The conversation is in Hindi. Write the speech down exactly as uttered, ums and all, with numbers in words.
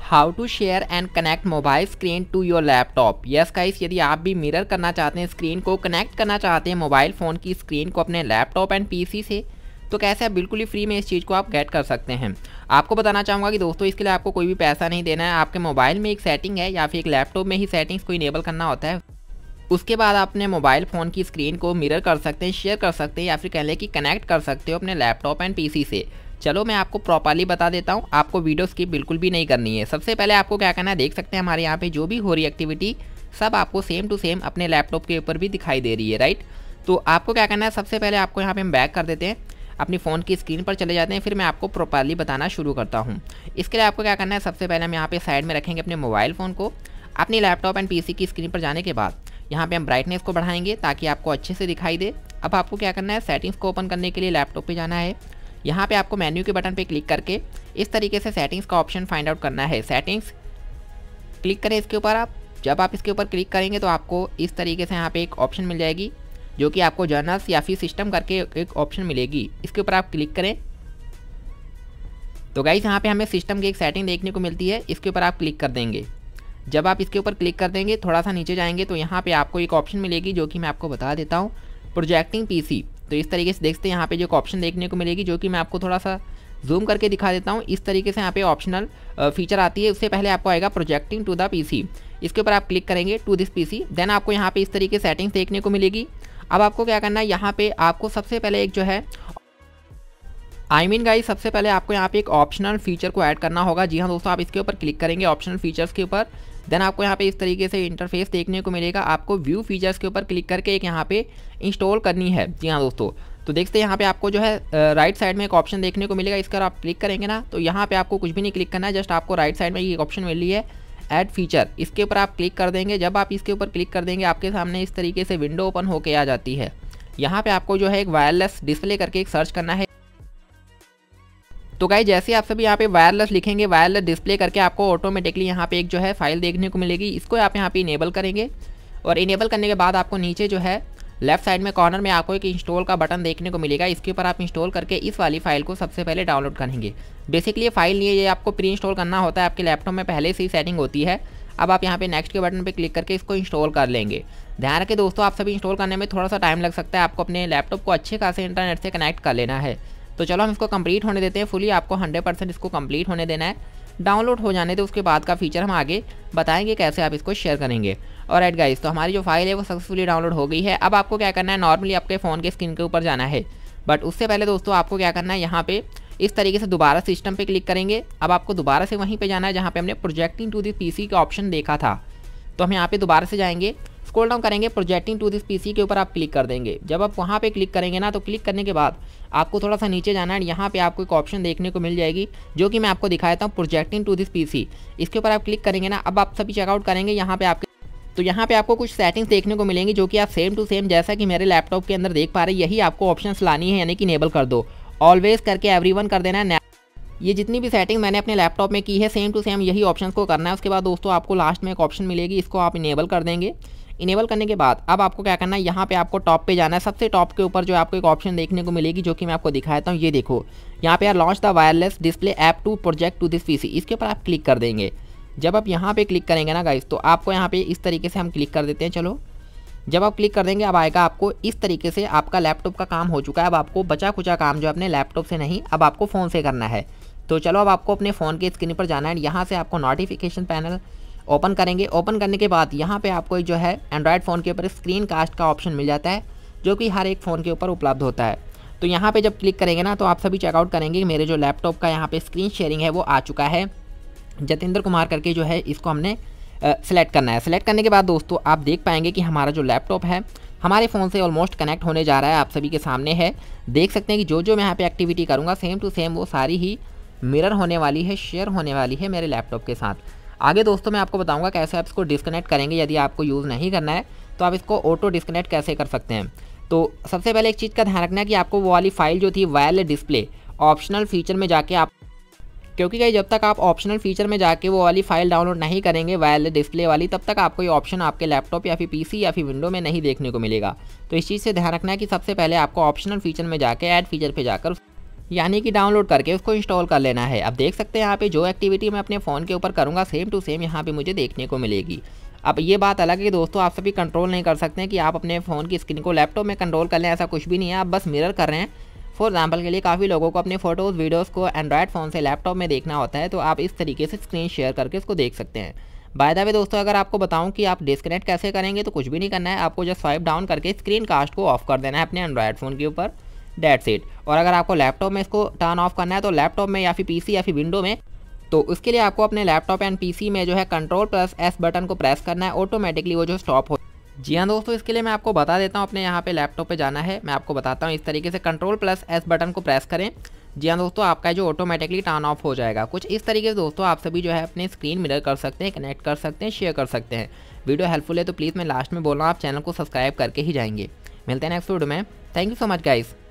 How to share and connect mobile screen to your laptop. Yes guys, यदि आप भी मिरर करना चाहते हैं, स्क्रीन को कनेक्ट करना चाहते हैं मोबाइल फ़ोन की स्क्रीन को अपने लैपटॉप एंड पीसी से, तो कैसे आप बिल्कुल ही फ्री में इस चीज़ को आप गेट कर सकते हैं। आपको बताना चाहूँगा कि दोस्तों इसके लिए आपको कोई भी पैसा नहीं देना है। आपके मोबाइल में एक सेटिंग है या फिर एक लैपटॉप में ही सेटिंग्स को इनेबल करना होता है। उसके बाद आप अपने मोबाइल फ़ोन की स्क्रीन को मिरर कर सकते हैं, शेयर कर सकते हैं या फिर कह लें कि कनेक्ट कर सकते हो अपने लैपटॉप एंड पीसी से। चलो मैं आपको प्रॉपर्ली बता देता हूँ, आपको वीडियो स्किप बिल्कुल भी नहीं करनी है। सबसे पहले आपको क्या करना है, देख सकते हैं हमारे यहाँ पे जो भी हो रही एक्टिविटी सब आपको सेम टू सेम अपने लैपटॉप के ऊपर भी दिखाई दे रही है, राइट। तो आपको क्या करना है, सबसे पहले आपको यहाँ पे हम बैक कर देते हैं, अपनी फ़ोन की स्क्रीन पर चले जाते हैं, फिर मैं आपको प्रॉपर्ली बताना शुरू करता हूँ। इसके लिए आपको क्या करना है, सबसे पहले हम यहाँ पे साइड में रखेंगे अपने मोबाइल फ़ोन को। अपनी लैपटॉप एंड पीसी की स्क्रीन पर जाने के बाद यहाँ पे हम ब्राइटनेस को बढ़ाएंगे ताकि आपको अच्छे से दिखाई दे। अब आपको क्या करना है, सेटिंग्स को ओपन करने के लिए लैपटॉप पे जाना है। यहाँ पे आपको मेन्यू के बटन पे क्लिक करके इस तरीके से सेटिंग्स का ऑप्शन फाइंड आउट करना है। सेटिंग्स क्लिक करें इसके ऊपर आप। जब आप इसके ऊपर क्लिक करेंगे तो आपको इस तरीके से यहाँ पे एक ऑप्शन मिल जाएगी जो कि आपको जर्नल्स या फिर सिस्टम करके एक ऑप्शन मिलेगी। इसके ऊपर आप क्लिक करें तो गाइस यहाँ पे हमें सिस्टम की एक सेटिंग देखने को मिलती है, इसके ऊपर आप क्लिक कर देंगे। जब आप इसके ऊपर क्लिक कर देंगे, थोड़ा सा नीचे जाएंगे तो यहाँ पे आपको एक ऑप्शन मिलेगी जो कि मैं आपको बता देता हूँ, प्रोजेक्टिंग पीसी। तो इस तरीके से देखते हैं यहाँ पे जो एक ऑप्शन देखने को मिलेगी जो कि मैं आपको थोड़ा सा जूम करके दिखा देता हूँ। इस तरीके से यहाँ पे ऑप्शनल फीचर आती है। उससे पहले आपको आएगा प्रोजेक्टिंग टू द पीसी। इसके ऊपर आप क्लिक करेंगे टू दिस पीसी, देन आपको यहाँ पे इस तरीके सेटिंग्स देखने को मिलेगी। अब आपको क्या करना है, यहाँ पे आपको सबसे पहले एक जो है आई मीन गाइस सबसे पहले आपको यहाँ पे एक ऑप्शनल फीचर को ऐड करना होगा। जी हाँ दोस्तों, आप इसके ऊपर क्लिक करेंगे ऑप्शनल फीचर्स के ऊपर, देन आपको यहाँ पे इस तरीके से इंटरफेस देखने को मिलेगा। आपको व्यू फीचर्स के ऊपर क्लिक करके एक यहाँ पे इंस्टॉल करनी है। जी हाँ दोस्तों, तो देखते हैं यहाँ पे आपको जो है राइट साइड में एक ऑप्शन देखने को मिलेगा। इस पर आप क्लिक करेंगे ना तो यहाँ पे आपको कुछ भी नहीं क्लिक करना है, जस्ट आपको राइट साइड में ये एक ऑप्शन मिल रही है ऐड फीचर, इसके ऊपर आप क्लिक कर देंगे। जब आप इसके ऊपर क्लिक कर देंगे आपके सामने इस तरीके से विंडो ओपन होके आ जाती है। यहाँ पे आपको जो है एक वायरलेस डिस्प्ले करके एक सर्च करना है। तो गाइस जैसे आप सभी यहाँ पे वायरलेस लिखेंगे, वायरलेस डिस्प्ले करके आपको ऑटोमेटिकली यहाँ पे एक जो है फाइल देखने को मिलेगी। इसको आप यहाँ पे इनेबल करेंगे और इनेबल करने के बाद आपको नीचे जो है लेफ्ट साइड में कॉर्नर में आपको एक इंस्टॉल का बटन देखने को मिलेगा। इसके ऊपर आप इंस्टॉल करके इस वाली फाइल को सबसे पहले डाउनलोड करेंगे। बेसिकली ये फाइल नहीं है, ये आपको प्री इंस्टॉल करना होता है, आपके लैपटॉप में पहले से ही सेटिंग होती है। अब आप यहाँ पे नेक्स्ट के बटन पे क्लिक करके इसको इंस्टॉल कर लेंगे। ध्यान रखें दोस्तों, आप सभी इंस्टॉल करने में थोड़ा सा टाइम लग सकता है, आपको अपने लैपटॉप को अच्छे खासे इंटरनेट से कनेक्ट कर लेना है। तो चलो हम इसको कंप्लीट होने देते हैं, फुली आपको हंड्रेड परसेंट इसको कंप्लीट होने देना है। डाउनलोड हो जाने दे, उसके बाद का फीचर हम आगे बताएंगे कैसे आप इसको शेयर करेंगे। और राइट गाइस, तो हमारी जो फाइल है वो सक्सेसफुली डाउनलोड हो गई है। अब आपको क्या करना है, नॉर्मली आपके फ़ोन के स्क्रीन के ऊपर जाना है, बट उससे पहले दोस्तों आपको क्या करना है, यहाँ पे इस तरीके से दोबारा सिस्टम पे क्लिक करेंगे। अब आपको दोबारा से वहीं पे जाना है जहाँ पे हमने प्रोजेक्टिंग टू दिस पीसी का ऑप्शन देखा था। तो हम यहाँ पे दोबारा से जाएंगे, स्क्रॉल डाउन करेंगे, प्रोजेक्टिंग टू दिस पीसी के ऊपर आप क्लिक कर देंगे। जब आप वहाँ पे क्लिक करेंगे ना तो क्लिक करने के बाद आपको थोड़ा सा नीचे जाना है। यहाँ पे आपको एक ऑप्शन देखने को मिल जाएगी जो कि मैं आपको दिखाता हूँ, प्रोजेक्टिंग टू दिस पीसी। इसके ऊपर आप क्लिक करेंगे ना, अब आप सभी चेकआउट करेंगे यहाँ पे आपके, तो यहाँ पे आपको कुछ सेटिंग्स देखने को मिलेंगी जो कि आप सेम टू सेम जैसा कि मेरे लैपटॉप के अंदर देख पा रहे हैं, यही आपको ऑप्शंस लानी है, यानी कि इनेबल कर दो। ऑलवेज करके एवरीवन कर देना है। ये जितनी भी सेटिंग मैंने अपने लैपटॉप में की है सेम टू सेम यही ऑप्शंस को करना है। उसके बाद दोस्तों आपको लास्ट में एक ऑप्शन मिलेगी, इसको आप इनेबल कर देंगे। इनेबल करने के बाद अब आपको क्या करना है, यहाँ पे आपको टॉप पे जाना है। सबसे टॉप के ऊपर जो आपको एक ऑप्शन देखने को मिलेगी जो कि मैं आपको दिखाता हूँ, ये देखो यहाँ पे यार launch the wireless display app to project to this PC. इसके ऊपर आप क्लिक कर देंगे। जब आप यहाँ पे क्लिक करेंगे ना गाइस, तो आपको यहाँ पे इस तरीके से हम क्लिक कर देते हैं। चलो जब आप क्लिक कर देंगे अब आएगा आपको इस तरीके से, आपका लैपटॉप का काम हो चुका है। अब आपको बचा खुचा काम जो अपने लैपटॉप से नहीं, अब आपको फ़ोन से करना है। तो चलो अब आपको अपने फ़ोन के स्क्रीन पर जाना है। यहाँ से आपको नोटिफिकेशन पैनल ओपन करेंगे। ओपन करने के बाद यहाँ पे आपको जो है एंड्रॉयड फ़ोन के ऊपर स्क्रीन कास्ट का ऑप्शन मिल जाता है जो कि हर एक फ़ोन के ऊपर उपलब्ध होता है। तो यहाँ पे जब क्लिक करेंगे ना तो आप सभी चेकआउट करेंगे मेरे जो लैपटॉप का यहाँ पे स्क्रीन शेयरिंग है वो आ चुका है। जतिंदर कुमार करके जो है इसको हमने सेलेक्ट करना है। सेलेक्ट करने के बाद दोस्तों आप देख पाएंगे कि हमारा जो लैपटॉप है हमारे फ़ोन से ऑलमोस्ट कनेक्ट होने जा रहा है। आप सभी के सामने है, देख सकते हैं कि जो जो मैं यहाँ पे एक्टिविटी करूँगा सेम टू सेम वो सारी ही मिरर होने वाली है, शेयर होने वाली है मेरे लैपटॉप के साथ। आगे दोस्तों मैं आपको बताऊंगा कैसे आप इसको डिस्कनेक्ट करेंगे। यदि आपको यूज़ नहीं करना है तो आप इसको ऑटो डिस्कनेक्ट कैसे कर सकते हैं। तो सबसे पहले एक चीज़ का ध्यान रखना है कि आपको वो वाली फाइल जो थी वायरलेस डिस्प्ले ऑप्शनल फीचर में जाके आप, क्योंकि गाइस जब तक आप ऑप्शनल फीचर में जाके वो वाली फाइल डाउनलोड नहीं करेंगे वायरलेस डिस्प्ले वाली, तब तक आपको ये ऑप्शन आपके लैपटॉप या फिर पीसी या फिर विंडो में नहीं देखने को मिलेगा। तो इस चीज़ से ध्यान रखना है कि सबसे पहले आपको ऑप्शनल फीचर में जाके ऐड फीचर पे जाकर यानी कि डाउनलोड करके उसको इंस्टॉल कर लेना है। अब देख सकते हैं यहाँ पे जो एक्टिविटी मैं अपने फ़ोन के ऊपर करूँगा सेम टू सेम यहाँ पे मुझे देखने को मिलेगी। अब ये बात अलग है कि दोस्तों आप सभी कंट्रोल नहीं कर सकते हैं कि आप अपने फ़ोन की स्क्रीन को लैपटॉप में कंट्रोल कर लें, ऐसा कुछ भी नहीं है। आप बस मिरर कर रहे हैं। फॉर एग्जाम्पल के लिए काफ़ी लोगों को अपने फ़ोटोज़ वीडियोज़ को एंड्रॉयड फ़ोन से लैपटॉप में देखना होता है, तो आप इस तरीके से स्क्रीन शेयर करके इसको देख सकते हैं। बाय द वे दोस्तों, अगर आपको बताऊं कि आप डिस्कनेक्ट कैसे करेंगे तो कुछ भी नहीं करना है, आपको जस्ट स्वाइप डाउन करके स्क्रीन कास्ट को ऑफ कर देना है अपने एंड्रॉयड फ़ोन के ऊपर, डेट्स इट। और अगर आपको लैपटॉप में इसको टर्न ऑफ करना है तो लैपटॉप में या फिर पीसी या फिर विंडो में, तो उसके लिए आपको अपने लैपटॉप एंड पीसी में जो है कंट्रोल प्लस एस बटन को प्रेस करना है, ऑटोमेटिकली वो जो स्टॉप हो। जी हाँ दोस्तों, इसके लिए मैं आपको बता देता हूँ। अपने यहाँ पे लैपटॉप पे जाना है, मैं आपको बताता हूँ इस तरीके से कंट्रोल प्लस एस बटन को प्रेस करें। जी हाँ दोस्तों, आपका जो ऑटोमेटिकली टर्न ऑफ हो जाएगा। कुछ इस तरीके से दोस्तों आप सभी जो है अपने स्क्रीन मिरर कर सकते हैं, कनेक्ट कर सकते हैं, शेयर कर सकते हैं। वीडियो हेल्पफुल है तो प्लीज़ मैं लास्ट में बोल रहा हूँ आप चैनल को सब्सक्राइब करके ही जाएंगे। मिलते हैं नेक्स्ट वीडियो में। Thank you so much guys.